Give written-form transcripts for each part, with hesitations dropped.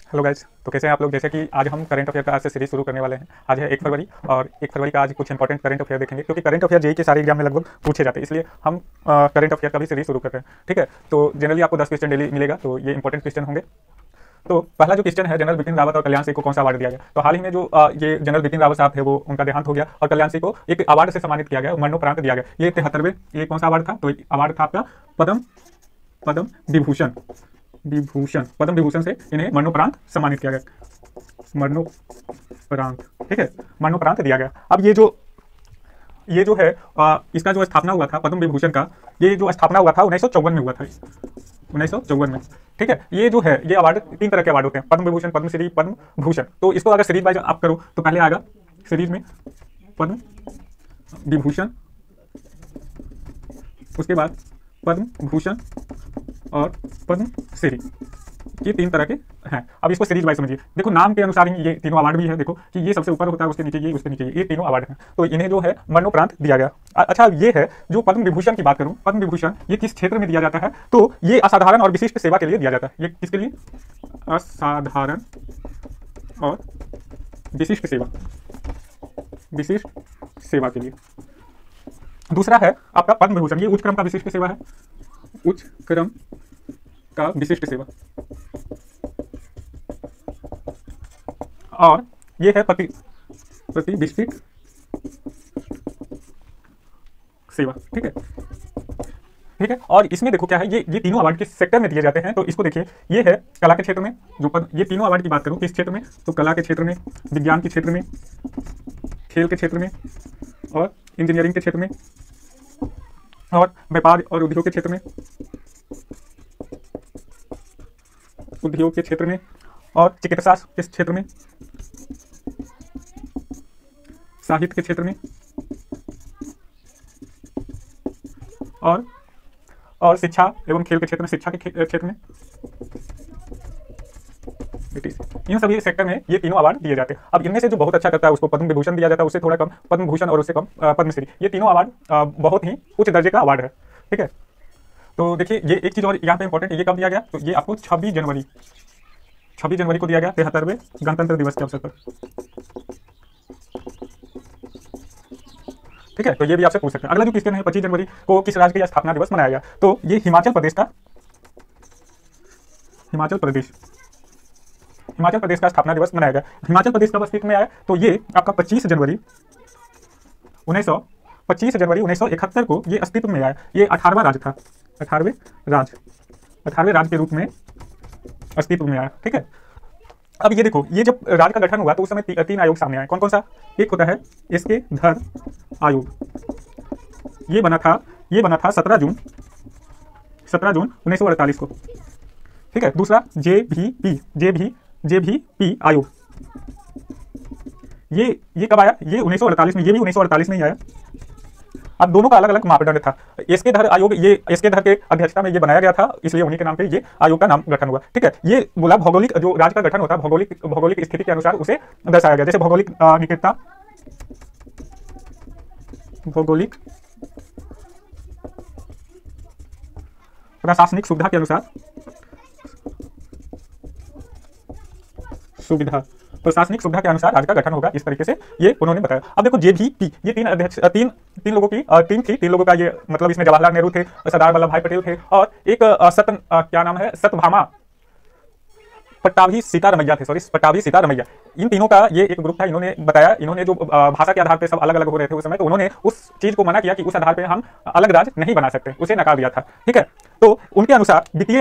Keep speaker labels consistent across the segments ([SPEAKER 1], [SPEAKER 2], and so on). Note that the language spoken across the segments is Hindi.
[SPEAKER 1] हेलो गाइस, तो कैसे हैं आप लोग। जैसे कि आज हम करंट अफेयर का आज से सीरीज शुरू करने वाले हैं। आज है 1 फरवरी और 1 फरवरी का आज कुछ इंपॉर्टेंट करंट अफेयर देखेंगे, क्योंकि करंट अफेयर जेईई के सारे एग्जाम में लगभग पूछे जाते हैं, इसलिए हम करंट अफेयर का भी सीरीज शुरू कर रहे हैं। ठीक है, तो जनरली आपको 10 क्वेश्चन डेली मिलेगा, तो ये इंपॉर्टेंट क्वेश्चन होंगे। तो पहला जो क्वेश्चन है, जनरल बिपिन रावत और कल्याण सिंह को कौन सा अवार्ड दिया गया। तो हाल ही में जो ये जनरल बिपिन रावत साहब थे वो उनका देहांत हो गया और कल्याण सिंह को एक अवार्ड से सम्मानित किया गया, मरणोपरांत दिया गया। ये 73वें ये कौन सा अवार्ड था, तो अवार्ड था आपका पद्म विभूषण पद्म विभूषण से इन्हें मरणोपरांत सम्मानित किया गया। मरणोपरांत, ठीक है, मरणोपरांत दिया गया। अब ये जो है इसका जो स्थापना हुआ था पद्म विभूषण का, ये जो स्थापना हुआ था 1954 में हुआ था, 1954 में। ठीक है, ये जो है ये अवार्ड 3 तरह के अवार्ड होते हैं, पद्म विभूषण, पद्मश्री, पद्म भूषण। तो इसको अगर सीरीज वाइज आप करो तो पहले आएगा सीरीज में पद्म विभूषण, उसके बाद पद्म भूषण और पद्मश्री। ये 3 तरह के हैं। अब इसको सीरीज वाइज समझिए। देखो नाम के अनुसार ही ये तीनों अवार्ड भी है। देखो कि ये सबसे ऊपर होता है, उसके नीचे ये, उसके नीचे ये तीनों अवार्ड हैं। तो इन्हें जो है मरणोपरांत दिया गया। अच्छा, ये है जो पद्म विभूषण की बात करूं, पद्म विभूषण ये किस क्षेत्र में दिया जाता है, तो ये असाधारण और विशिष्ट सेवा के लिए दिया जाता है। ये किसके लिए? असाधारण और विशिष्ट सेवा के लिए। दूसरा है आपका पद्म विभूषण, ये उच्च क्रम का विशिष्ट सेवा है, उच्च क्रम का विशिष्ट सेवा। और ये है प्रतिष्ठित सेवा। ठीक है, और इसमें देखो क्या है, ये तीनों अवार्ड किस सेक्टर में दिए जाते हैं। तो इसको देखिए, ये है कला के क्षेत्र में, ये तीनों अवार्ड की बात करूं किस क्षेत्र में, तो कला के क्षेत्र में, विज्ञान के क्षेत्र में, खेल के क्षेत्र में और इंजीनियरिंग के क्षेत्र में और व्यापार और उद्योग के क्षेत्र में, और चिकित्सा के क्षेत्र में, साहित्य के क्षेत्र में और शिक्षा एवं खेल के क्षेत्र में, शिक्षा के क्षेत्र में। इन सभी सेक्टर में ये तीनों अवार्ड दिए जाते हैं। अब इनमें से जो बहुत अच्छा करता है उसको पद्म विभूषण दिया जाता है, उससे थोड़ा कम पद्म भूषण और उससे कम पद्मश्री। ये तीनों अवार्ड बहुत ही उच्च दर्जे का अवार्ड है। ठीक है, तो देखिए ये एक चीज और यहाँ पे इंपॉर्टेंट है, ये कब दिया गया, तो ये आपको 26 जनवरी को दिया गया, 73वें गणतंत्र दिवस के अवसर पर। ठीक है, तो ये भी आपसे पूछ सकते हैं। अगला जो क्वेश्चन है, 25 जनवरी को किस राज्य का स्थापना दिवस मनाया गया, तो ये हिमाचल प्रदेश का स्थापना दिवस मनाया गया। हिमाचल प्रदेश कब अस्तित्व में आया, तो ये आपका 25 जनवरी 1971 को ये अस्तित्व में आया। ये 18वां राज्य था, 18वें राज्य के रूप में अस्तित्व में आया। ठीक है, अब ये देखो, ये जब राज्य का गठन हुआ तो उस समय 3 आयोग सामने आए। कौन कौन सा? एक होता है एसके धर आयोग, ये बना था 17 जून 1948 को। ठीक है, दूसरा जेवीपी आयोग, ये कब आया, ये 1948 में, ये भी 1948 में ही आया। अब दोनों का अलग अलग मापदंड था। एसके धर आयोग, ये एसके धर के अध्यक्षता में ये बनाया गया था, इसलिए उन्हीं के नाम पे ये आयोग का नाम गठन हुआ। ठीक है, ये बोला भौगोलिक, जो राज्य का गठन होता है भौगोलिक स्थिति के अनुसार उसे दर्शाया गया। जैसे भौगोलिक निकटता, भौगोलिक प्रशासनिक सुविधा के अनुसार, प्रशासनिक सुविधा के अनुसार राज्य का गठन होगा, इस तरीके से ये उन्होंने बताया। अब देखो जेवीपी, ये 3 लोगों की टीम थी। 3 लोगों का ये मतलब, इसमें जवाहरलाल नेहरू थे, सरदार वल्लभ भाई पटेल थे और एक क्या नाम है, सत्यभामा पट्टाभी सीतारमैया। इन तीनों का ये एक ग्रुप था। इन्होंने बताया, इन्होंने जो भाषा के आधार पे सब अलग अलग हो रहे थे उस समय, तो उन्होंने उस चीज को मना किया कि उस आधार पे हम अलग राज्य नहीं बना सकते, उसे नकार दिया था। ठीक है, तो उनके अनुसार वित्तीय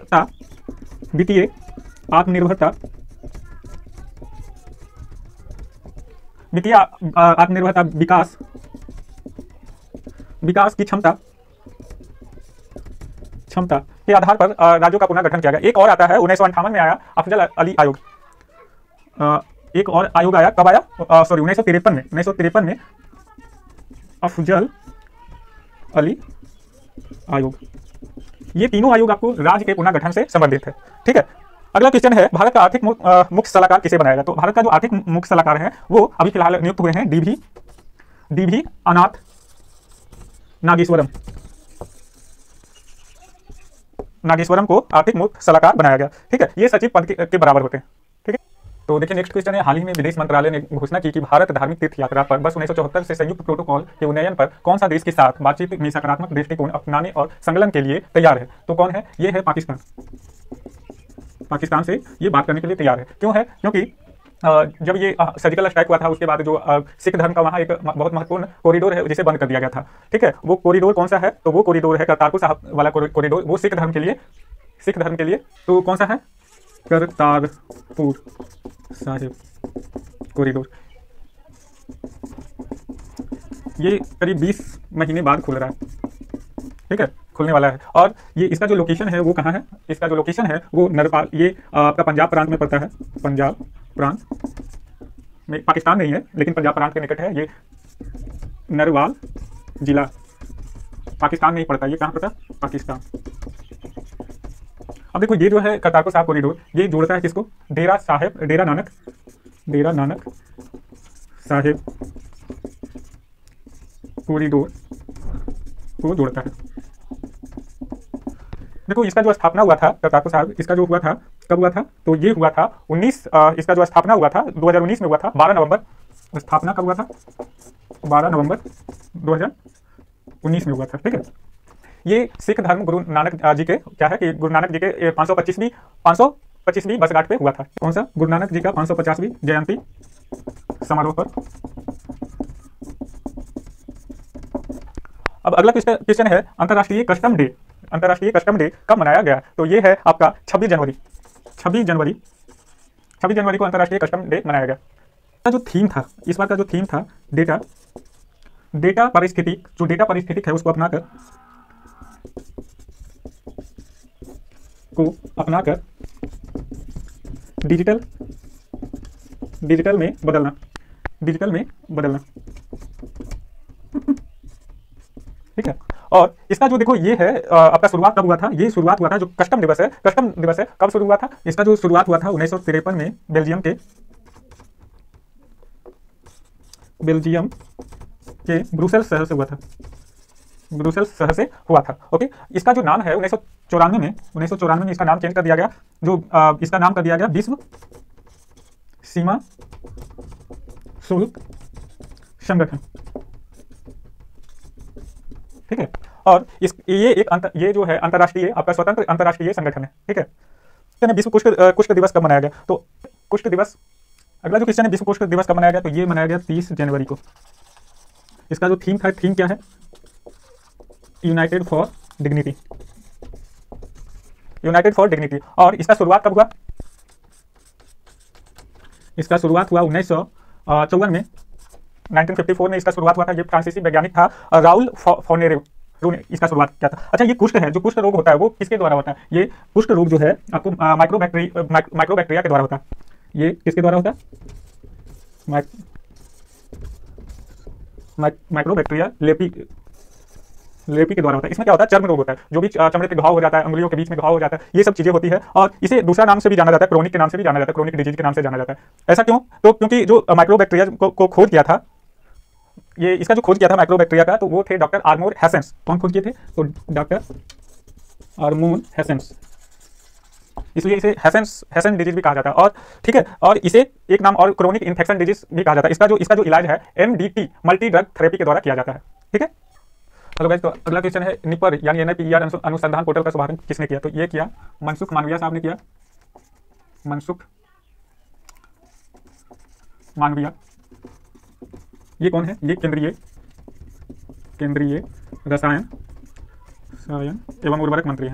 [SPEAKER 1] आत्मनिर्भरता विकास की क्षमता के आधार पर राज्यों का पुनः गठन किया गया। एक और आता है 1958 में आया अफजल अली आयोग। एक और आयोग आया, कब आया, 1953 में अफजल अली आयोग। ये तीनों आयोग आपको राज्य के पुनः गठन से संबंधित है। ठीक है, अगला क्वेश्चन है, भारत का आर्थिक मुख्य सलाहकार किसे बनाया गया। तो भारत का जो आर्थिक मुख्य सलाहकार है वो अभी फिलहाल नियुक्त हुए हैं डीवी अनाथ नागेश्वरम। नागेश्वरम को आर्थिक मुख्य सलाहकार बनाया गया। ठीक है, ये सचिव पद के बराबर होते हैं। ठीक है, तो देखिए नेक्स्ट क्वेश्चन है, हाल ही में विदेश मंत्रालय ने घोषणा की कि भारत धार्मिक तीर्थ यात्रा पर वर्ष 1974 से संयुक्त प्रोटोकॉल के उन्नयन पर कौन सा देश के साथ बातचीत में सकारात्मक दृष्टिकोण अपनाने और संकलन के लिए तैयार है। तो कौन है, ये है पाकिस्तान। पाकिस्तान से ये बात करने के लिए तैयार है। क्यों है, क्योंकि जब ये सर्जिकल स्ट्राइक हुआ था उसके बाद जो सिख धर्म का वहाँ एक बहुत महत्वपूर्ण कॉरिडोर है जिसे बंद कर दिया गया था। ठीक है, वो कॉरिडोर कौन सा है, तो वो कॉरिडोर है करतारपुर साहिब वाला कॉरिडोर, वो सिख धर्म के लिए तो कौन सा है, करतारपुर साहिब कॉरिडोर। ये करीब 20 महीने बाद खुल रहा है। ठीक है, खुलने वाला है। और ये इसका जो लोकेशन है वो कहाँ है, इसका जो लोकेशन है वो नरपाल, ये आपका पंजाब प्रांत में पड़ता है। पंजाब प्रांत में, पाकिस्तान नहीं है लेकिन पंजाब प्रांत के निकट है। ये नरवाल जिला पाकिस्तान में ही पड़ता है। ये कहाँ पड़ता है, पाकिस्तान। अब देखो ये जो है करतारपुर साहिब कॉरिडोर, ये जोड़ता है किसको, डेरा नानक साहिब कॉरिडोर को जोड़ता है। देखो इसका जो स्थापना हुआ था करतारपुर साहिब, इसका जो हुआ था कब हुआ था, तो ये हुआ था इसका जो स्थापना हुआ था 2019 में हुआ था, 12 नवंबर। स्थापना कब हुआ था, 12 नवंबर 2019 में हुआ था। ठीक है, ये सिख धर्म गुरु नानक जी के क्या है कि गुरु नानक जी के 525वीं वर्षगांठ पे हुआ था। कौन सा, गुरु नानक जी का 550वीं जयंती समारोह पर। अब अगला क्वेश्चन है, अंतर्राष्ट्रीय कस्टम डे कब मनाया गया, तो ये है आपका 26 जनवरी को अंतर्राष्ट्रीय कस्टम डे मनाया गया। जो थीम था, इस बार का जो थीम था, डेटा पारिस्थितिक है उसको अपनाकर डिजिटल में बदलना। ठीक है, और इसका जो देखो ये है आपका शुरुआत कब हुआ था, ये शुरुआत हुआ था जो कस्टम दिवस है कब शुरू हुआ था, इसका जो शुरुआत हुआ था 1953 में बेल्जियम के ब्रुसेल्स शहर से हुआ था। ओके, इसका जो नाम है 1994 में इसका नाम चेंज कर दिया गया, जो इसका नाम कर दिया गया विश्व सीमा शुल्क संगठन। ठीक है, और ये जो है अंतर्राष्ट्रीय आपका स्वतंत्र अंतर्राष्ट्रीय संगठन है। ठीक है, विश्व कुष्ठ दिवस कब मनाया गया, तो कुष्ठ दिवस, अगला जो क्वेश्चन है विश्व कुष्ठ दिवस कब मनाया गया, तो ये मनाया गया 30 जनवरी को। इसका जो थीम क्या है, यूनाइटेड फॉर डिग्निटी। और इसका शुरुआत कब हुआ, इसका शुरुआत हुआ 1954 में, 1954 में इसका शुरुआत हुआ था। ये फ्रांसीसी वैज्ञानिक था राउल फोनेरो ने इसका शुरुआत किया था। अच्छा, ये कुष्ठ है, जो कुष्ठ रोग होता है वो किसके द्वारा होता है, ये कुष्ठ रोग जो है आपको माइक्रोबैक्टीरिया के द्वारा होता है। ये किसके द्वारा होता है, माइक्रोबैक्टीरिया लेपी के द्वारा होता है। इसमें क्या होता है, चर्म रोग होता है, जो भी चमड़े पे घाव हो जाता है, अंगुलियों के बीच में घाव हो जाता है, ये सब चीजें होती है। और इसे दूसरा नाम से भी जाना जाता है, क्रोनिक के नाम से भी जाना जाता है, क्रोनिक डिजीज के नाम से जाना जाता है। ऐसा क्यों, तो क्योंकि जो माइक्रोबैक्टीरिया को खोज किया था, ये इसका जो खोज किया था माइक्रोबैक्टीरिया का, तो वो थे डॉक्टर आर्मोर हैसेंस। कौन खोज किए थे, तो डॉक्टर आर्मोर हैसेंस, इसलिए इसे हैसेंस डिजीज भी कहा जाता है। और ठीक है, और इसे एक नाम और क्रोनिक इन्फेक्शन डिजीज भी कहा जाता है। इसका जो इलाज है MDT मल्टी ड्रग थेरेपी के द्वारा किया जाता है। ठीक है, हेलो गाइस, तो अगला क्वेश्चन है, निपर यानी NIPER अनुसंधान पोर्टल का शुभारंभ किसने किया, तो ये किया मनसुख मांडविया साहब ने किया। मनसुख मांडविया, ये कौन है, ये केंद्रीय रसायन एवं उर्वरक मंत्री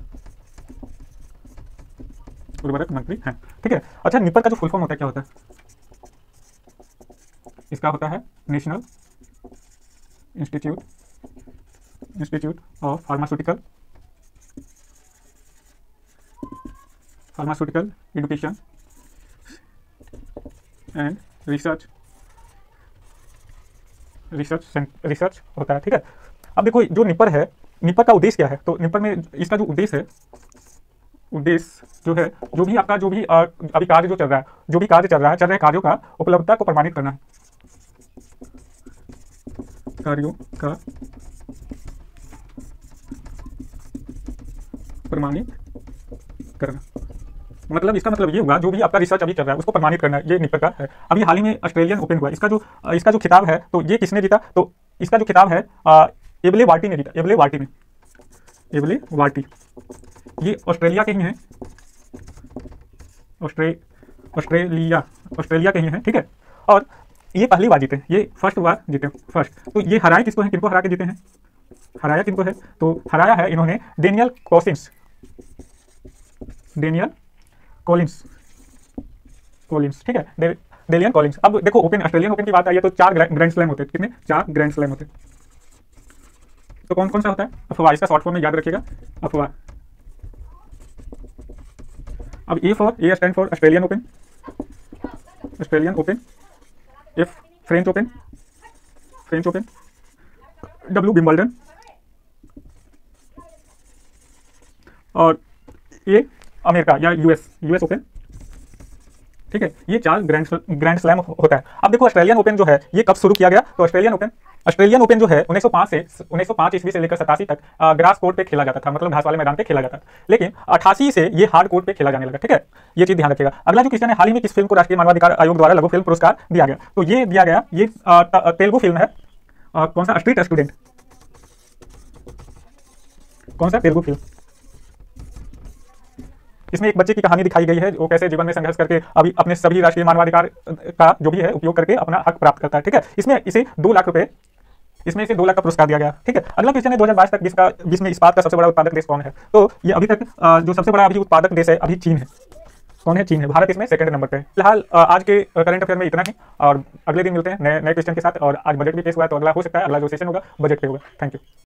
[SPEAKER 1] हैं। ठीक है, अच्छा, निपर का जो फुल फॉर्म होता है क्या होता है, इसका होता है national institute of pharmaceutical education and research होता है। ठीक है, अब देखो जो निपर है, निपर का उद्देश्य क्या है, तो निपर में इसका जो उद्देश्य जो है, जो भी अभी कार्य जो चल रहा है, चल रहे कार्यों का उपलब्धता को प्रमाणित करना है, कार्यों का प्रमाणीकरण, मतलब इसका मतलब ये हुआ जो भी आपका रिसर्च अभी चल रहा है उसको प्रमाणित करना, ये निपर का है। अभी हाल ही में ऑस्ट्रेलियन ओपन हुआ, इसका जो खिताब है तो ये किसने जीता, तो इसका जो खिताब है एबले वार्टी ने जीता। एबले वार्टी ये ऑस्ट्रेलिया के ही हैं, ऑस्ट्रेलिया के ही हैं, ठीक है। और ये पहली बार जीते, ये फर्स्ट बार जीते, फर्स्ट। तो ये हराए किसको हैं, किनको हरा के जीते हैं, हराया किनको है, तो हराया है इन्होंने डेनियल कॉलिंस, ठीक है, डेलियन कॉलिंस। अब देखो ऑस्ट्रेलियन ओपन की बात आई है तो 4 ग्रैंड स्लैम होते हैं, कितने, 4 ग्रैंड स्लैम होते हैं। तो कौन कौन सा होता है, अफवाह, इसका शॉर्ट फॉर्म में याद रखिएगा, अफवाह। अब A stand for Australian Open, F French Open, W Wimbledon, और ये अमेरिका या यूएस ओपन, ठीक है। ये 4 ग्रैंड स्लैम होता है। अब देखो ऑस्ट्रेलियन ओपन जो है ये कब शुरू किया गया, तो ऑस्ट्रेलियन ओपन जो है 1905 ईस्वी से लेकर 87 तक ग्रास कोर्ट पे खेला जाता था, मतलब घास वाले मैदान पे खेला जाता था। लेकिन 88 से ये हार्ड कोर्ट पे खेला जाने लगा, ठीक है, ये चीज ध्यान रखिएगा। अगला जो क्वेश्चन है, हाल ही में किस फिल्म को राष्ट्रीय मानवाधिकार आयोग द्वारा लघु फिल्म पुरस्कार दिया गया, तो ये दिया गया, ये तेलुगु फिल्म है, कौन सा, स्ट्रीट स्टूडेंट, कौन सा, तेलुगु फिल्म। इसमें एक बच्चे की कहानी दिखाई गई है वो कैसे जीवन में संघर्ष करके अभी अपने सभी राष्ट्रीय मानवाधिकार का जो भी है उपयोग करके अपना हक प्राप्त करता है, ठीक है। इसमें इसे 2 लाख रुपए, इसमें इसे 2 लाख का पुरस्कार दिया गया, ठीक है। अगला क्वेश्चन है 2022 तक विश्व में इस्पात का सबसे बड़ा उत्पादक देश कौन है, तो ये अभी तक जो सबसे बड़ा अभी उत्पादक देश है अभी चीन है। कौन है, चीन है। भारत इसमें सेकंड नंबर पे है। फिलहाल आज के करंट अफेयर में इतना ही, और अगले दिन मिलते हैं नए क्वेश्चन के साथ। और आज बजट भी पेश हुआ है तो अगला हो सकता है, अगला जो सेशन होगा बजट पे होगा। Thank you.